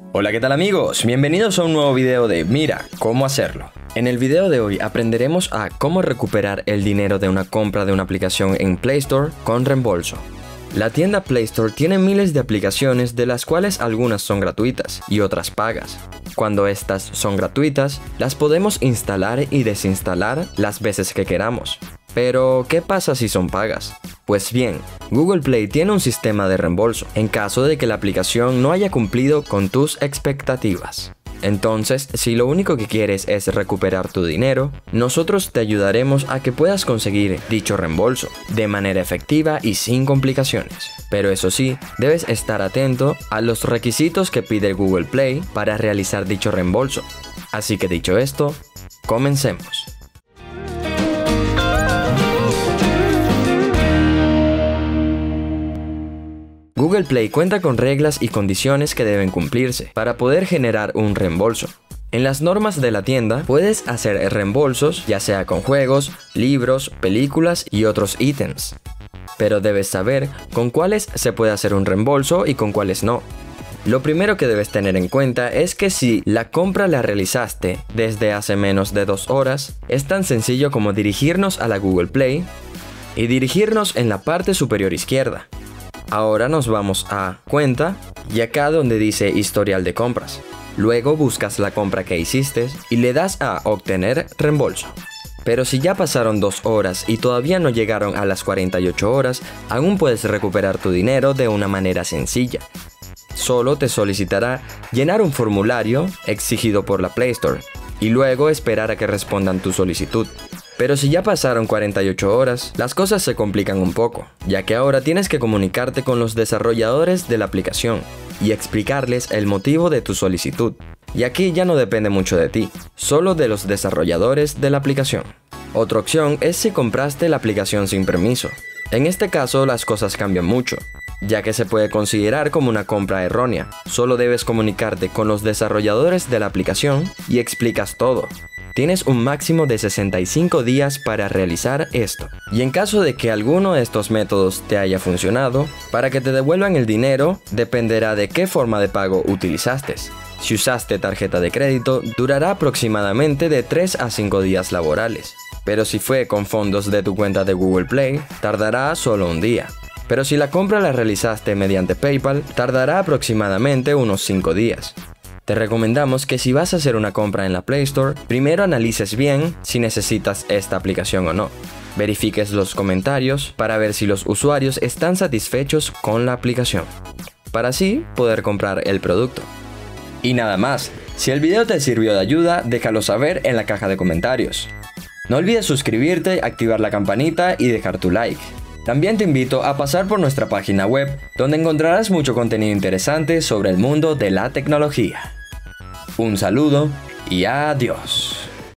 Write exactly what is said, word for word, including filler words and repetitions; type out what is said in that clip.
Hola, ¿qué tal amigos? Bienvenidos a un nuevo video de Mira cómo hacerlo. En el video de hoy aprenderemos a cómo recuperar el dinero de una compra de una aplicación en Play Store con reembolso. La tienda Play Store tiene miles de aplicaciones, de las cuales algunas son gratuitas y otras pagas. Cuando estas son gratuitas, las podemos instalar y desinstalar las veces que queramos. Pero, ¿qué pasa si son pagas? Pues bien, Google Play tiene un sistema de reembolso en caso de que la aplicación no haya cumplido con tus expectativas. Entonces, si lo único que quieres es recuperar tu dinero, nosotros te ayudaremos a que puedas conseguir dicho reembolso de manera efectiva y sin complicaciones. Pero eso sí, debes estar atento a los requisitos que pide Google Play para realizar dicho reembolso. Así que dicho esto, comencemos. Google Play cuenta con reglas y condiciones que deben cumplirse para poder generar un reembolso. En las normas de la tienda puedes hacer reembolsos ya sea con juegos, libros, películas y otros ítems. Pero debes saber con cuáles se puede hacer un reembolso y con cuáles no. Lo primero que debes tener en cuenta es que si la compra la realizaste desde hace menos de dos horas, es tan sencillo como dirigirnos a la Google Play y dirigirnos en la parte superior izquierda. Ahora nos vamos a Cuenta y acá donde dice Historial de compras. Luego buscas la compra que hiciste y le das a Obtener reembolso. Pero si ya pasaron dos horas y todavía no llegaron a las cuarenta y ocho horas, aún puedes recuperar tu dinero de una manera sencilla. Solo te solicitará llenar un formulario exigido por la Play Store y luego esperar a que respondan tu solicitud. Pero si ya pasaron cuarenta y ocho horas, las cosas se complican un poco, ya que ahora tienes que comunicarte con los desarrolladores de la aplicación y explicarles el motivo de tu solicitud. Y aquí ya no depende mucho de ti, solo de los desarrolladores de la aplicación. Otra opción es si compraste la aplicación sin permiso. En este caso las cosas cambian mucho, ya que se puede considerar como una compra errónea. Solo debes comunicarte con los desarrolladores de la aplicación y explicas todo. Tienes un máximo de sesenta y cinco días para realizar esto. Y en caso de que alguno de estos métodos te haya funcionado, para que te devuelvan el dinero dependerá de qué forma de pago utilizaste. Si usaste tarjeta de crédito, durará aproximadamente de tres a cinco días laborales. Pero si fue con fondos de tu cuenta de Google Play, tardará solo un día. Pero si la compra la realizaste mediante PayPal, tardará aproximadamente unos cinco días. Te recomendamos que si vas a hacer una compra en la Play Store, primero analices bien si necesitas esta aplicación o no. Verifiques los comentarios para ver si los usuarios están satisfechos con la aplicación, para así poder comprar el producto. Y nada más, si el video te sirvió de ayuda, déjalo saber en la caja de comentarios. No olvides suscribirte, activar la campanita y dejar tu like. También te invito a pasar por nuestra página web, donde encontrarás mucho contenido interesante sobre el mundo de la tecnología. Un saludo y adiós.